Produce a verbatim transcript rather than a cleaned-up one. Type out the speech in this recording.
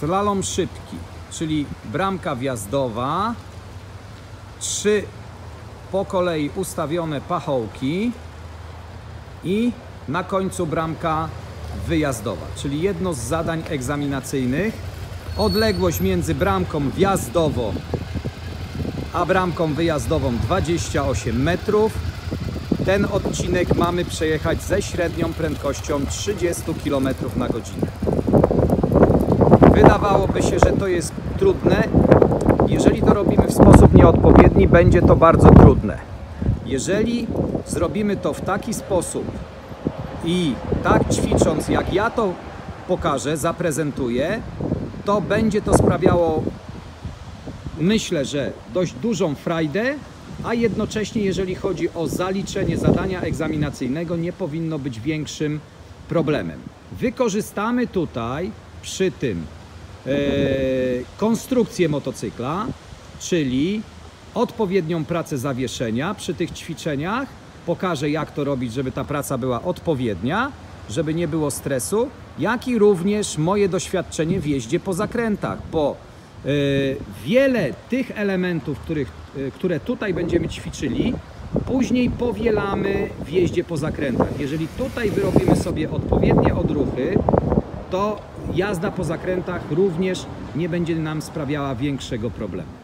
Slalom szybki, czyli bramka wjazdowa, trzy po kolei ustawione pachołki i na końcu bramka wyjazdowa, czyli jedno z zadań egzaminacyjnych. Odległość między bramką wjazdową a bramką wyjazdową dwadzieścia osiem metrów. Ten odcinek mamy przejechać ze średnią prędkością trzydzieści kilometrów na godzinę. Wydawałoby się, że to jest trudne. Jeżeli to robimy w sposób nieodpowiedni, będzie to bardzo trudne. Jeżeli zrobimy to w taki sposób i tak ćwicząc, jak ja to pokażę, zaprezentuję, to będzie to sprawiało, myślę, że dość dużą frajdę, a jednocześnie, jeżeli chodzi o zaliczenie zadania egzaminacyjnego, nie powinno być większym problemem. Wykorzystamy tutaj przy tym e, konstrukcję motocykla, czyli odpowiednią pracę zawieszenia przy tych ćwiczeniach. Pokażę, jak to robić, żeby ta praca była odpowiednia, żeby nie było stresu, jak i również moje doświadczenie w jeździe po zakrętach, bo y, wiele tych elementów, których, y, które tutaj będziemy ćwiczyli, później powielamy w jeździe po zakrętach. Jeżeli tutaj wyrobimy sobie odpowiednie odruchy, to jazda po zakrętach również nie będzie nam sprawiała większego problemu.